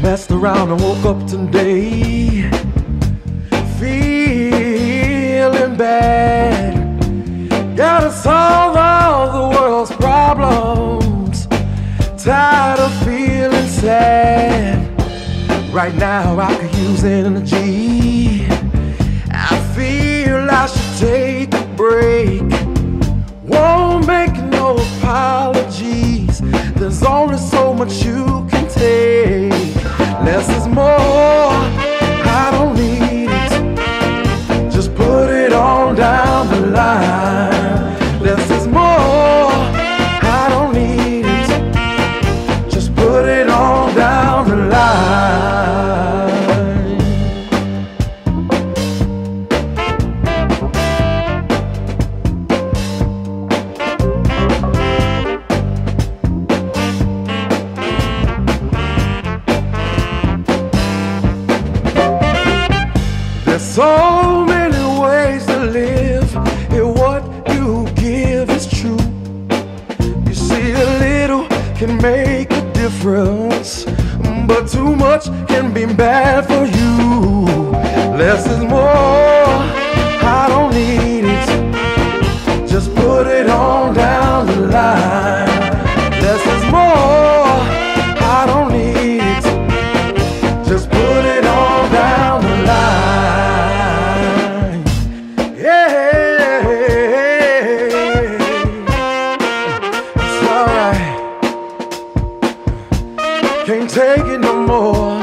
messed around and woke up today feeling bad. Gotta solve all the world's problems. Tired of feeling sad. Right now I could use energy. I feel I should take a break. Won't make no apologies. There's only so much you can take. Less is more. I don't need it. Just put it on down the line. Less is more. I don't need it. Just put it on down the line. There's so many ways to live, and what you give is true. You see, a little can make a difference, but too much can be bad for you. Less is more. I don't need it. Just put it on down the line. Less is more. I don't need it. Just put it on down the line. Yeah, it's alright. Can't take it no more.